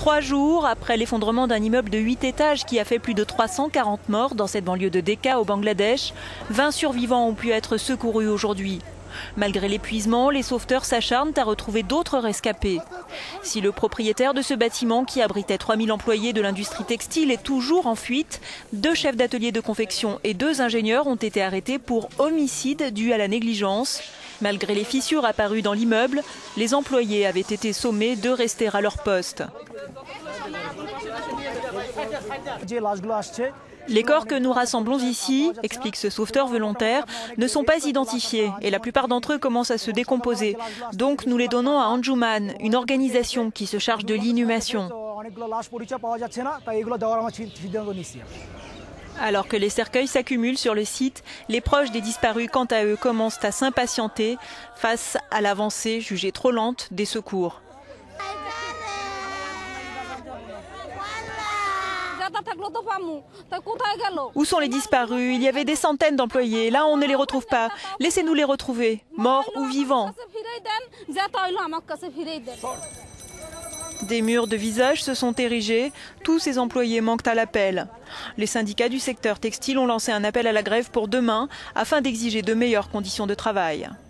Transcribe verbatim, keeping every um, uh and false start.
Trois jours après l'effondrement d'un immeuble de huit étages qui a fait plus de trois cent quarante morts dans cette banlieue de Dhaka au Bangladesh, vingt survivants ont pu être secourus aujourd'hui. Malgré l'épuisement, les sauveteurs s'acharnent à retrouver d'autres rescapés. Si le propriétaire de ce bâtiment, qui abritait trois mille employés de l'industrie textile, est toujours en fuite, deux chefs d'atelier de confection et deux ingénieurs ont été arrêtés pour homicide dû à la négligence. Malgré les fissures apparues dans l'immeuble, les employés avaient été sommés de rester à leur poste. Les corps que nous rassemblons ici, explique ce sauveteur volontaire, ne sont pas identifiés et la plupart d'entre eux commencent à se décomposer. Donc nous les donnons à Anjuman, une organisation qui se charge de l'inhumation. Alors que les cercueils s'accumulent sur le site, les proches des disparus, quant à eux, commencent à s'impatienter face à l'avancée jugée trop lente des secours. Où sont les disparus? Il y avait des centaines d'employés. Là, on ne les retrouve pas. Laissez-nous les retrouver, morts ou vivants. Des murs de visages se sont érigés. Tous ces employés manquent à l'appel. Les syndicats du secteur textile ont lancé un appel à la grève pour demain afin d'exiger de meilleures conditions de travail.